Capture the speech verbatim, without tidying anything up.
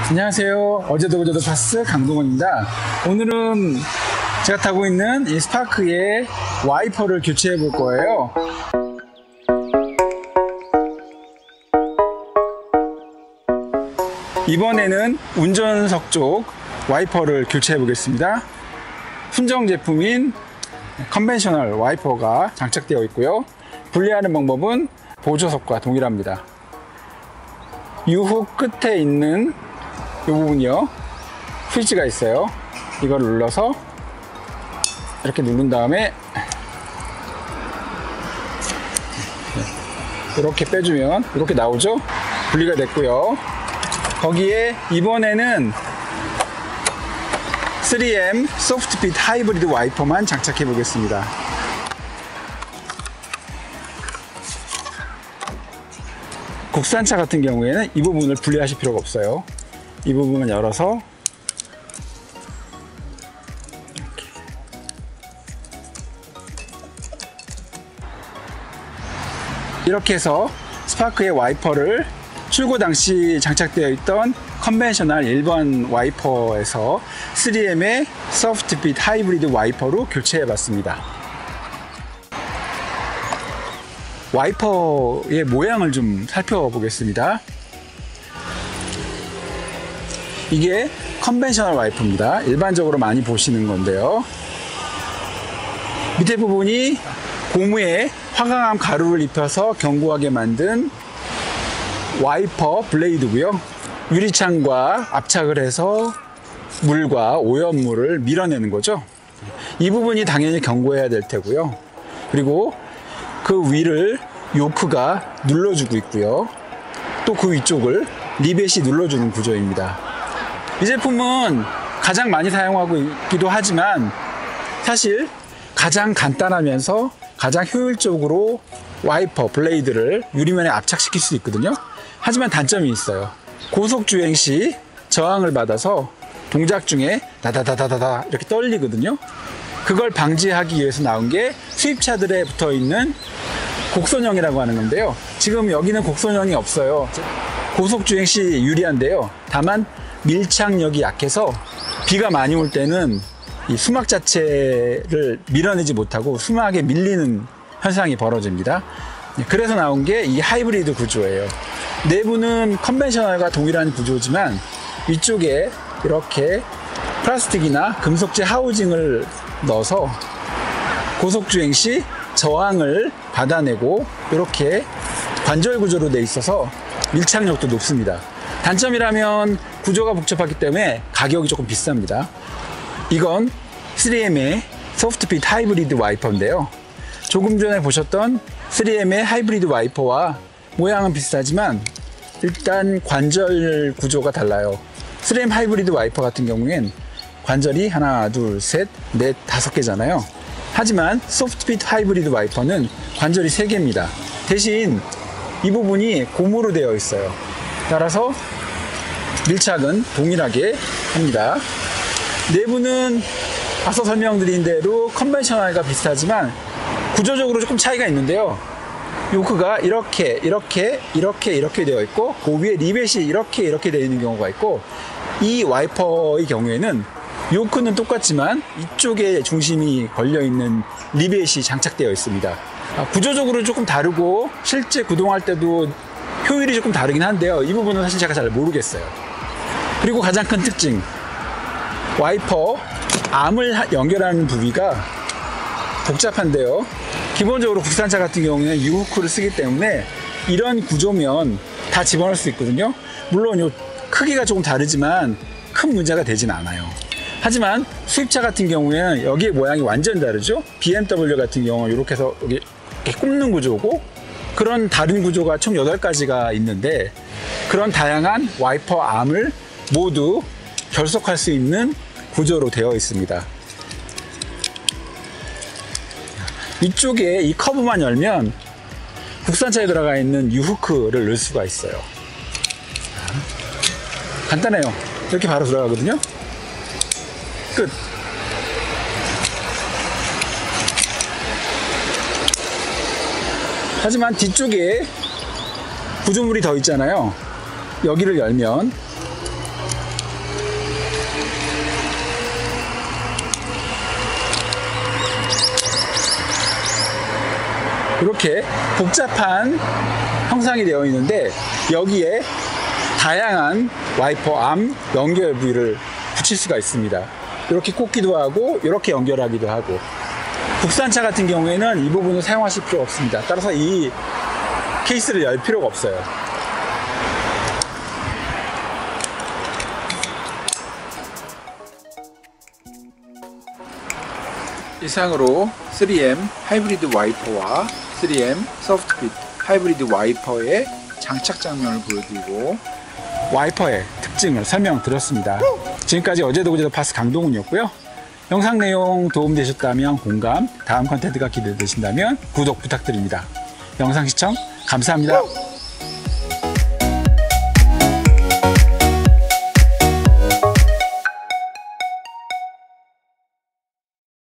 안녕하세요. 어제도 그저도 파스 강동원입니다. 오늘은 제가 타고 있는 이 스파크의 와이퍼를 교체해 볼 거예요. 이번에는 운전석 쪽 와이퍼를 교체해 보겠습니다. 순정 제품인 컨벤셔널 와이퍼가 장착되어 있고요. 분리하는 방법은 보조석과 동일합니다. 유후 끝에 있는 이 부분이요, 스위치가 있어요. 이걸 눌러서 이렇게 누른 다음에 이렇게 빼주면 이렇게 나오죠. 분리가 됐고요. 거기에 이번에는 쓰리엠 소프트핏 하이브리드 와이퍼만 장착해 보겠습니다. 국산차 같은 경우에는 이 부분을 분리하실 필요가 없어요. 이 부분만 열어서 이렇게. 이렇게 해서 스파크의 와이퍼를 출고 당시 장착되어 있던 컨벤셔널 일반 와이퍼에서 쓰리엠의 소프트핏 하이브리드 와이퍼로 교체해 봤습니다. 와이퍼의 모양을 좀 살펴보겠습니다. 이게 컨벤셔널 와이퍼입니다. 일반적으로 많이 보시는 건데요. 밑에 부분이 고무에 화강암 가루를 입혀서 견고하게 만든 와이퍼 블레이드고요. 유리창과 압착을 해서 물과 오염물을 밀어내는 거죠. 이 부분이 당연히 견고해야 될 테고요. 그리고 그 위를 요크가 눌러주고 있고요. 또 그 위쪽을 리벳이 눌러주는 구조입니다. 이 제품은 가장 많이 사용하고 있기도 하지만 사실 가장 간단하면서 가장 효율적으로 와이퍼 블레이드를 유리면에 압착시킬 수 있거든요. 하지만 단점이 있어요. 고속주행 시 저항을 받아서 동작 중에 다다다다다다 이렇게 떨리거든요. 그걸 방지하기 위해서 나온 게 수입차들에 붙어 있는 곡선형이라고 하는 건데요. 지금 여기는 곡선형이 없어요. 고속주행 시 유리한데요. 다만 밀착력이 약해서 비가 많이 올 때는 이 수막 자체를 밀어내지 못하고 수막에 밀리는 현상이 벌어집니다. 그래서 나온 게 이 하이브리드 구조예요. 내부는 컨벤셔널과 동일한 구조지만 위쪽에 이렇게 플라스틱이나 금속재 하우징을 넣어서 고속주행 시 저항을 받아내고 이렇게 관절 구조로 되어 있어서 밀착력도 높습니다. 단점이라면 구조가 복잡하기 때문에 가격이 조금 비쌉니다. 이건 쓰리엠의 소프트핏 하이브리드 와이퍼인데요. 조금 전에 보셨던 쓰리엠의 하이브리드 와이퍼와 모양은 비슷하지만 일단 관절 구조가 달라요. 쓰리엠 하이브리드 와이퍼 같은 경우엔 관절이 하나, 둘, 셋, 넷, 다섯 개잖아요. 하지만 소프트핏 하이브리드 와이퍼는 관절이 세 개입니다. 대신 이 부분이 고무로 되어 있어요. 따라서 밀착은 동일하게 합니다. 내부는 앞서 설명드린 대로 컨벤셔널과 비슷하지만 구조적으로 조금 차이가 있는데요. 요크가 이렇게 이렇게 이렇게 이렇게 되어 있고 그 위에 리벳이 이렇게 이렇게 되어 있는 경우가 있고, 이 와이퍼의 경우에는 요크는 똑같지만 이쪽에 중심이 걸려있는 리벳이 장착되어 있습니다. 구조적으로 조금 다르고 실제 구동할 때도 효율이 조금 다르긴 한데요. 이 부분은 사실 제가 잘 모르겠어요. 그리고 가장 큰 특징, 와이퍼 암을 연결하는 부위가 복잡한데요. 기본적으로 국산차 같은 경우에는 유후크를 쓰기 때문에 이런 구조면 다 집어넣을 수 있거든요. 물론 요 크기가 조금 다르지만 큰 문제가 되진 않아요. 하지만 수입차 같은 경우에는 여기에 모양이 완전 다르죠. 비엠더블유 같은 경우는 이렇게 해서 여기 이렇게 꼽는 구조고, 그런 다른 구조가 총 여덟 가지가 있는데 그런 다양한 와이퍼 암을 모두 결속할 수 있는 구조로 되어 있습니다. 이쪽에 이 커브만 열면 국산차에 들어가 있는 유후크를 넣을 수가 있어요. 간단해요. 이렇게 바로 들어가거든요. 끝. 하지만 뒤쪽에 구조물이 더 있잖아요. 여기를 열면 이렇게 복잡한 형상이 되어 있는데 여기에 다양한 와이퍼 암 연결 부위를 붙일 수가 있습니다. 이렇게 꽂기도 하고 이렇게 연결하기도 하고, 국산차 같은 경우에는 이 부분을 사용하실 필요 없습니다. 따라서 이 케이스를 열 필요가 없어요. 이상으로 쓰리엠 하이브리드 와이퍼와 쓰리엠 소프트핏 하이브리드 와이퍼의 장착 장면을 보여드리고 와이퍼의 특징을 설명드렸습니다. 지금까지 어제도 그제도 파스 강동훈이었고요. 영상 내용 도움되셨다면 공감, 다음 컨텐츠가 기대되신다면 구독 부탁드립니다. 영상 시청 감사합니다.